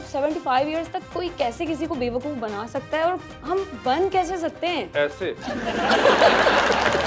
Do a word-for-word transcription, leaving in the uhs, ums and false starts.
Seventy five years तक कोई कैसे किसी को बेवकूफ बना सकता है और हम बन कैसे सकते हैं? ऐसे